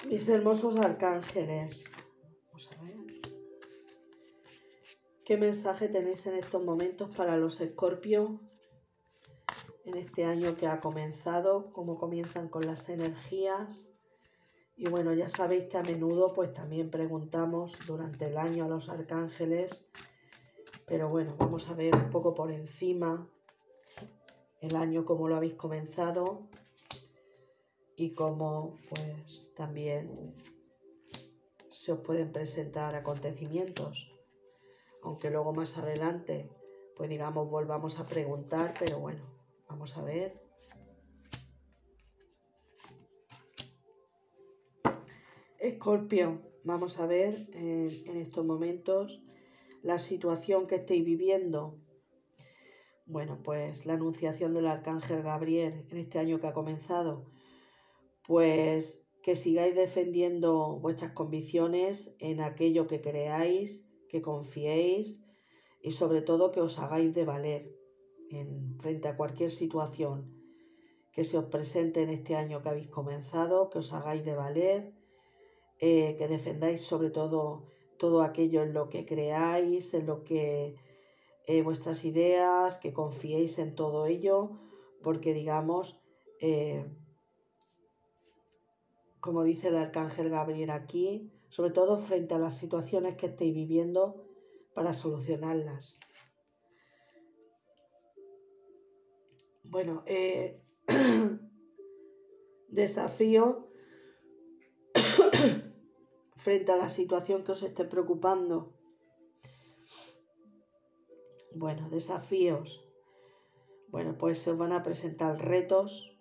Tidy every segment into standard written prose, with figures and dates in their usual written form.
Mis hermosos arcángeles, vamos a ver qué mensaje tenéis en estos momentos para los Escorpio en este año que ha comenzado, cómo comienzan con las energías. Y bueno, ya sabéis que a menudo pues también preguntamos durante el año a los arcángeles, pero bueno, vamos a ver un poco por encima el año, cómo lo habéis comenzado y cómo pues también se os pueden presentar acontecimientos, aunque luego más adelante pues digamos volvamos a preguntar, pero bueno, vamos a ver. Escorpio, vamos a ver en estos momentos la situación que estéis viviendo. Bueno, pues la anunciación del arcángel Gabriel en este año que ha comenzado, pues que sigáis defendiendo vuestras convicciones en aquello que creáis, que confiéis y sobre todo que os hagáis de valer frente a cualquier situación que se os presente en este año que habéis comenzado, que os hagáis de valer, que defendáis sobre todo aquello en lo que creáis, en lo que vuestras ideas, que confiéis en todo ello, porque digamos, como dice el arcángel Gabriel aquí, sobre todo frente a las situaciones que estéis viviendo para solucionarlas. Bueno, desafío frente a la situación que os esté preocupando. Bueno, desafíos. Bueno, pues se os van a presentar retos,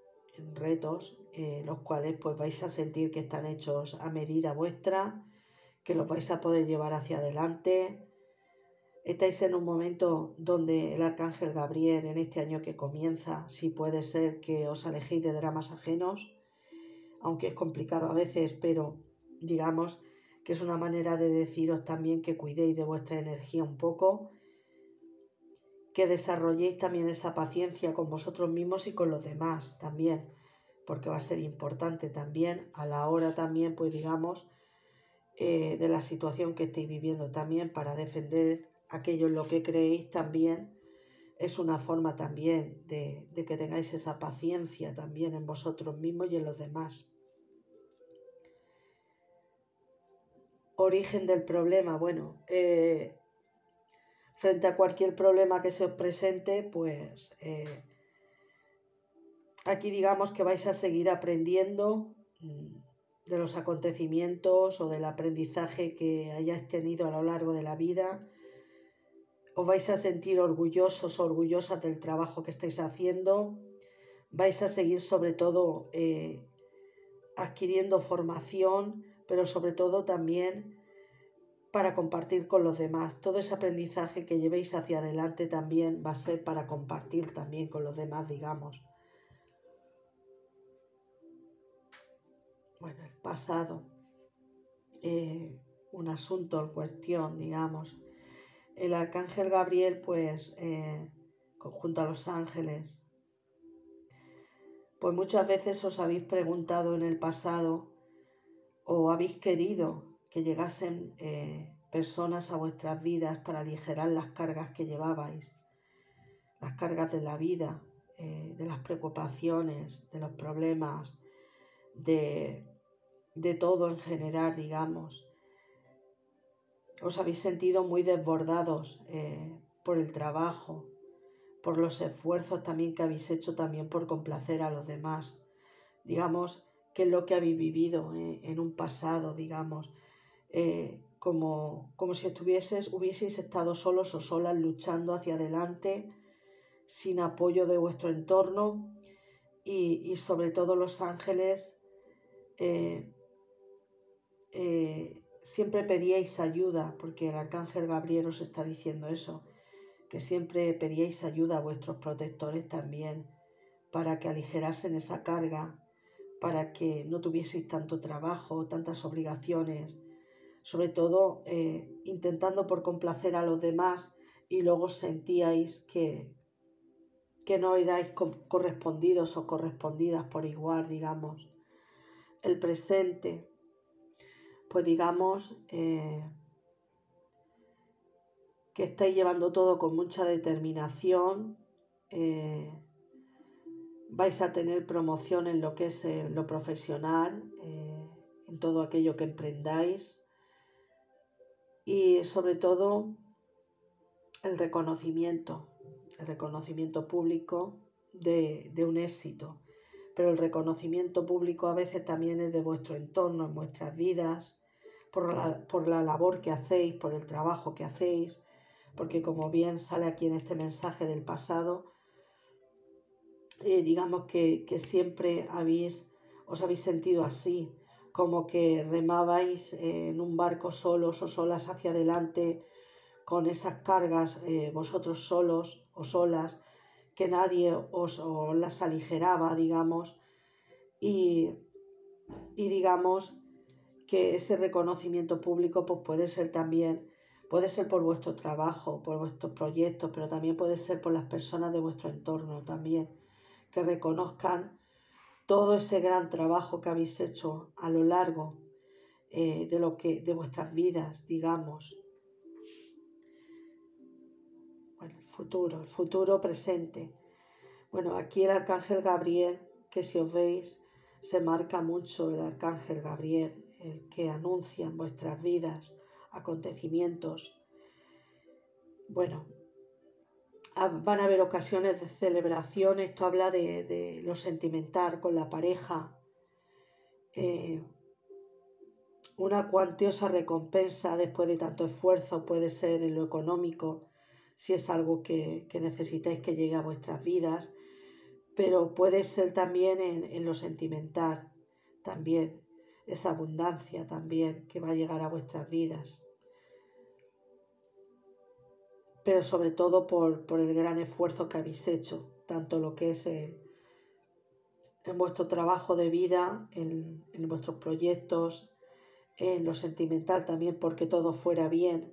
los cuales pues vais a sentir que están hechos a medida vuestra, que los vais a poder llevar hacia adelante. Estáis en un momento donde el arcángel Gabriel en este año que comienza, sí puede ser que os alejéis de dramas ajenos, aunque es complicado a veces, pero digamos que es una manera de deciros también que cuidéis de vuestra energía un poco, que desarrolléis también esa paciencia con vosotros mismos y con los demás también, porque va a ser importante también a la hora también, pues digamos, de la situación que estéis viviendo también para defender aquello en lo que creéis también. Es una forma también de que tengáis esa paciencia también en vosotros mismos y en los demás. Origen del problema, bueno, frente a cualquier problema que se os presente, pues aquí digamos que vais a seguir aprendiendo de los acontecimientos o del aprendizaje que hayáis tenido a lo largo de la vida. Os vais a sentir orgullosos o orgullosas del trabajo que estáis haciendo. Vais a seguir sobre todo adquiriendo formación, pero sobre todo también para compartir con los demás. Todo ese aprendizaje que llevéis hacia adelante también va a ser para compartir también con los demás, digamos. Bueno, el pasado, un asunto en cuestión, digamos. El arcángel Gabriel, pues, junto a los ángeles, pues muchas veces os habéis preguntado en el pasado o habéis querido que llegasen personas a vuestras vidas para aligerar las cargas que llevabais, las cargas de la vida, de las preocupaciones, de los problemas, de todo en general, digamos. Os habéis sentido muy desbordados por el trabajo, por los esfuerzos también que habéis hecho también por complacer a los demás. Digamos, qué es lo que habéis vivido en un pasado, digamos, como si hubieseis estado solos o solas luchando hacia adelante, sin apoyo de vuestro entorno y sobre todo los ángeles siempre pedíais ayuda, porque el arcángel Gabriel os está diciendo eso, que siempre pedíais ayuda a vuestros protectores también, para que aligerasen esa carga, para que no tuvieseis tanto trabajo, tantas obligaciones, sobre todo intentando por complacer a los demás y luego sentíais que no erais correspondidos o correspondidas por igual, digamos. el presente, pues digamos que estáis llevando todo con mucha determinación, vais a tener promoción en lo que es lo profesional, en todo aquello que emprendáis y sobre todo el reconocimiento público de un éxito. Pero el reconocimiento público a veces también es de vuestro entorno, en vuestras vidas, por la labor que hacéis, por el trabajo que hacéis, porque como bien sale aquí en este mensaje del pasado, digamos que siempre os habéis sentido así, como que remabais en un barco solos o solas hacia adelante, con esas cargas vosotros solos o solas, que nadie os las aligeraba, digamos, y digamos que ese reconocimiento público pues puede ser por vuestro trabajo, por vuestros proyectos, pero también puede ser por las personas de vuestro entorno también, que reconozcan todo ese gran trabajo que habéis hecho a lo largo de vuestras vidas, digamos. Bueno, el futuro presente. Bueno, aquí el arcángel Gabriel, que si os veis, se marca mucho el arcángel Gabriel, el que anuncia en vuestras vidas acontecimientos. Bueno, van a haber ocasiones de celebración, esto habla de lo sentimental con la pareja, una cuantiosa recompensa después de tanto esfuerzo, puede ser en lo económico, si es algo que necesitáis que llegue a vuestras vidas, pero puede ser también en lo sentimental, también esa abundancia también que va a llegar a vuestras vidas, pero sobre todo por el gran esfuerzo que habéis hecho, tanto lo que es en vuestro trabajo de vida, en vuestros proyectos, en lo sentimental también, porque todo fuera bien.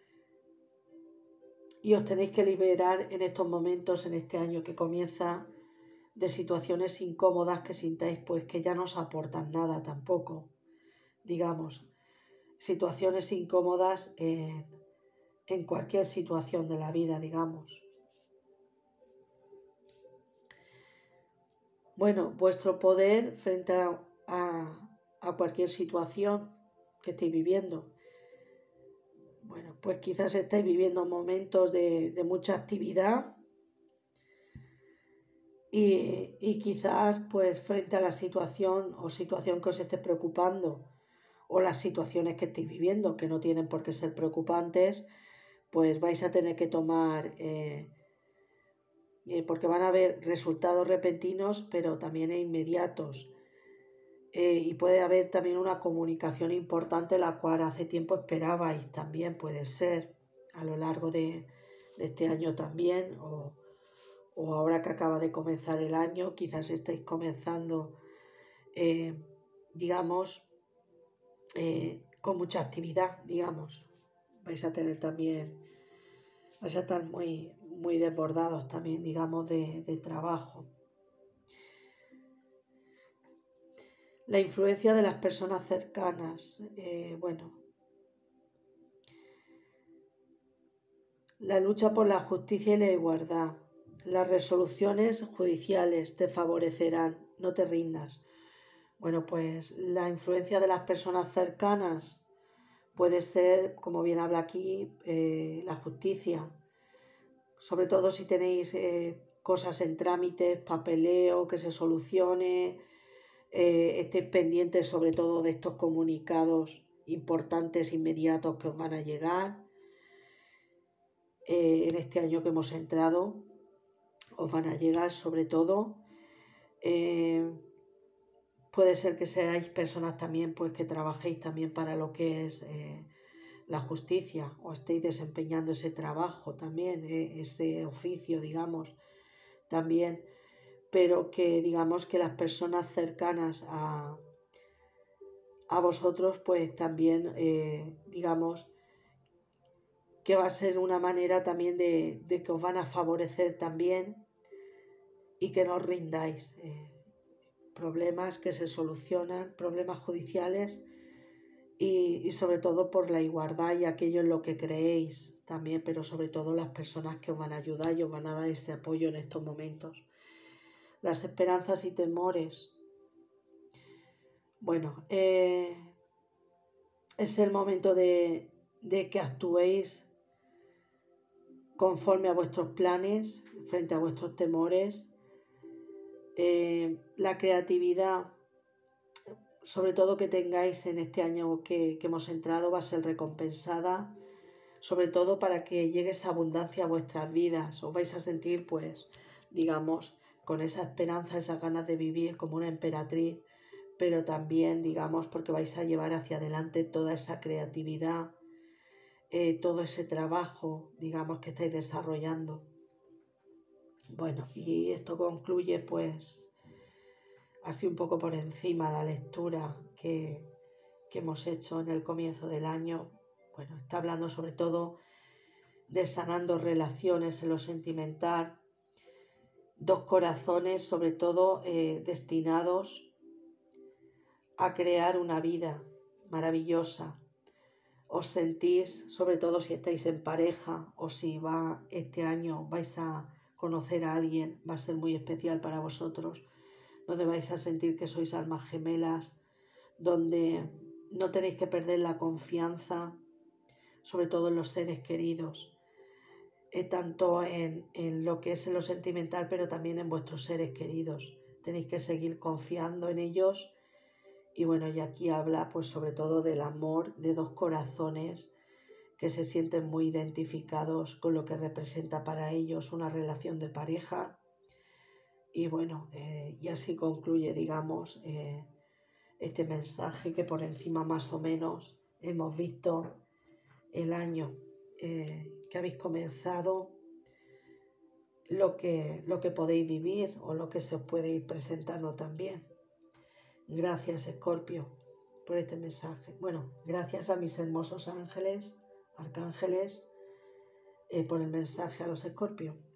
Y os tenéis que liberar en estos momentos, en este año que comienza, de situaciones incómodas que sintáis pues que ya no os aportan nada tampoco, digamos, situaciones incómodas en cualquier situación de la vida, digamos. Bueno, vuestro poder frente a cualquier situación que estéis viviendo. Bueno, pues quizás estáis viviendo momentos de mucha actividad y quizás pues frente a la situación o situación que os esté preocupando o las situaciones que estéis viviendo, que no tienen por qué ser preocupantes, pues vais a tener que tomar, porque van a haber resultados repentinos, pero también inmediatos. Y puede haber también una comunicación importante, la cual hace tiempo esperabais también, puede ser, a lo largo de este año también, o ahora que acaba de comenzar el año, quizás estáis comenzando, digamos, con mucha actividad, digamos. Vais a tener también, vais a estar muy, muy desbordados también, digamos, de trabajo. La influencia de las personas cercanas, bueno, la lucha por la justicia y la igualdad. Las resoluciones judiciales te favorecerán, no te rindas. Bueno, pues la influencia de las personas cercanas puede ser, como bien habla aquí, la justicia. Sobre todo si tenéis cosas en trámites, papeleo, que se solucione, estéis pendientes sobre todo de estos comunicados importantes, inmediatos que os van a llegar. En este año que hemos entrado, os van a llegar sobre todo. Puede ser que seáis personas también pues que trabajéis también para lo que es la justicia, o estéis desempeñando ese trabajo también, ese oficio, digamos, también, pero que digamos que las personas cercanas a vosotros pues también, digamos, que va a ser una manera también de que os van a favorecer también y que no os rindáis. problemas que se solucionan, problemas judiciales y sobre todo por la igualdad y aquello en lo que creéis también, pero sobre todo las personas que os van a ayudar y os van a dar ese apoyo en estos momentos. Las esperanzas y temores. Bueno, es el momento de que actuéis conforme a vuestros planes, frente a vuestros temores. La creatividad, sobre todo que tengáis en este año que hemos entrado, va a ser recompensada, sobre todo para que llegue esa abundancia a vuestras vidas. Os vais a sentir, pues, digamos, con esa esperanza, esas ganas de vivir como una emperatriz, pero también, digamos, porque vais a llevar hacia adelante toda esa creatividad, todo ese trabajo, digamos, que estáis desarrollando. Bueno, y esto concluye, pues, así un poco por encima la lectura que hemos hecho en el comienzo del año. Bueno, está hablando sobre todo de sanando relaciones en lo sentimental, dos corazones sobre todo destinados a crear una vida maravillosa. Os sentís, sobre todo si estáis en pareja o si este año vais a conocer a alguien, va a ser muy especial para vosotros, donde vais a sentir que sois almas gemelas, donde no tenéis que perder la confianza, sobre todo en los seres queridos, tanto en lo que es en lo sentimental, pero también en vuestros seres queridos. Tenéis que seguir confiando en ellos. Y bueno, y aquí habla pues sobre todo del amor de dos corazones que se sienten muy identificados con lo que representa para ellos una relación de pareja. Y bueno, y así concluye, digamos, este mensaje que por encima más o menos hemos visto el año que habéis comenzado, lo que podéis vivir o lo que se os puede ir presentando también. Gracias, Escorpio, por este mensaje. Bueno, gracias a mis hermosos ángeles, arcángeles, por el mensaje a los Escorpios.